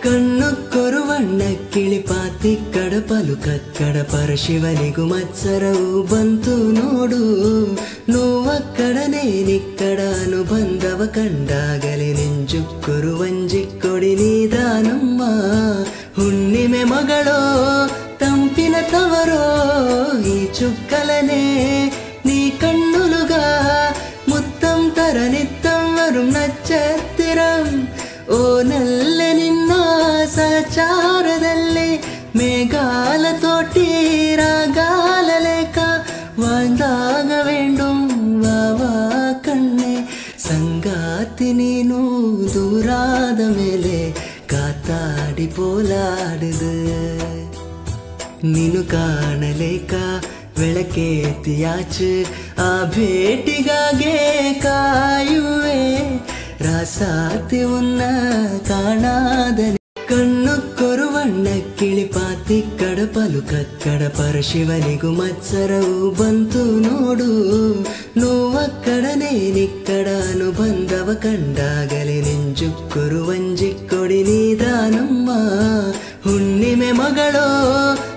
ಕಣ್ಣು ಕೊರುವಣ್ಣ ಕಿಳಿಪಾತಿ ಕಡಪಲು ಕಕ್ಕಡ ಪರಶಿವನಿಗೂ ಮತ್ಸರವು ಬಂತು ನೋಡು ನೋವಕ್ಕಡನೆ ನಿಕ್ಕಡ ಅನುಬಂಧವ ಕಂಡಾಗಲೇ ನೆಂಜುಕ್ಕುರು ವಂಜಿಕ್ಕೊಡಿ ನೀದಾನಮ್ಮ ಹುಣ್ಣಿಮೆ ಮಗಳೋ ತಂಪಿನ ತವರೋ ಈ ಚುಕ್ಕಲನೆ ನೀ ಕಣ್ಣುಲುಗ ಮುತ್ತಂ ತರ ನಿತ್ತಂ ವರುಂ ನಚ್ಚತ್ತಿರಂ ಓ ನಲ್ಲೆ ನಿನ್ನ ಸಹಚಾರದಲ್ಲಿ ಮೇಘಾಲ ತೋಟಿ ರಾಗಾಲ ಲೇಖ வாழ்ந்தாக வேண்டும் வாவா ಕಣ್ಣೆ ಸಂಗಾತಿ ನೀನು ದೂರಾದ ಮೇಲೆ ಕಾತಾಡಿ ಪೋಲಾಡಿದೆ ನೀನು ಕಾಣಲೇಕ ಬೆಳಕೇತಿಯಾಚೆ ಆ ಭೇಟಿಗಾಗೆ ಕಾಯುವೆ ರಾಸಾತಿ ಉನ್ನ ಕಾಣಾದ ಕಣ್ಣು ಕೊರುವಣ್ಣ ಕಿಳಿಪಾತಿ ಕಡಪಲು ಕಕ್ಕಡ ಪರಶಿವನಿಗೂ ಮತ್ಸರವು ಬಂತು ನೋಡು ನೋವಕ್ಕಡನೆ ನಿಕ್ಕಡ ಅನುಬಂಧವ ಕಂಡಾಗಲೇ ನೆಂಜುಕ್ಕುರು ವಂಜಿಕ್ಕೊಡಿ ನೀದಾನಮ್ಮ ಹುಣ್ಣಿಮೆ ಮಗಳೋ